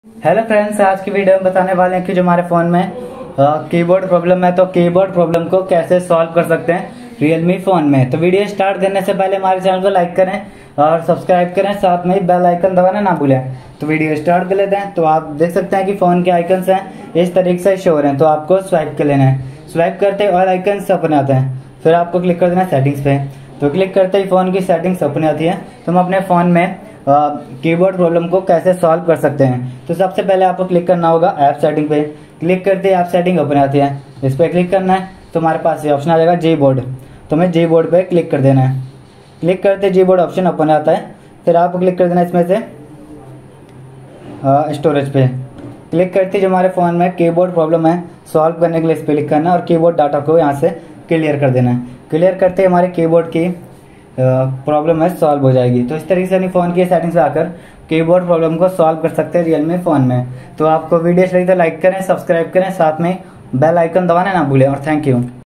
Hello friends, आज की video में बताने वाले हैं कि जो हमारे फ़ोन में कीबोर्ड प्रॉब्लम है तो कीबोर्ड प्रॉब्लम को कैसे सॉल्व कर सकते हैं रियलमी फ़ोन में। तो वीडियो स्टार्ट करने से पहले हमारे चैनल को लाइक करें और सब्सक्राइब करें, साथ में ही बेल आइकन दबाना ना भूलें। तो वीडियो स्टार्ट कर लेते हैं। तो आप देख सकते हैं कि फ़ोन के आइकन्स हैं इस तरीके से शो हो रहे हैं। तो आपको स्वाइप कर लेना है। स्वाइप करते और आइकन्स अपने आते हैं, फिर आपको क्लिक कर देना है सेटिंग्स पे। तो क्लिक करते ही फ़ोन की सेटिंग्स अपने आती है। तो हम अपने फ़ोन में कीबोर्ड प्रॉब्लम को कैसे सॉल्व कर सकते हैं। तो सबसे पहले आपको क्लिक करना होगा ऐप सेटिंग पे। क्लिक करते ही ऐप सेटिंग ओपन आती है, इस पर क्लिक करना है। तो हमारे पास ये ऑप्शन आ जाएगा जी बोर्ड। तो हमें जी बोर्ड पे क्लिक कर देना है। क्लिक करते जी बोर्ड ऑप्शन ओपन आता है, फिर आपको क्लिक कर देना है इसमें से स्टोरेज पे। क्लिक करते जो हमारे फ़ोन में कीबोर्ड प्रॉब्लम है सॉल्व करने के लिए इस पर क्लिक करना है और कीबोर्ड डाटा को यहाँ से क्लियर कर देना है। क्लियर करते हमारे कीबोर्ड की प्रॉब्लम है सॉल्व हो जाएगी। तो इस तरीके से अपनी फ़ोन की सेटिंग्स में आकर कीबोर्ड प्रॉब्लम को सॉल्व कर सकते हैं रियलमी फ़ोन में। तो आपको वीडियो अच्छी लगी तो लाइक करें, सब्सक्राइब करें, साथ में बेल आइकन दबाना ना भूलें। और थैंक यू।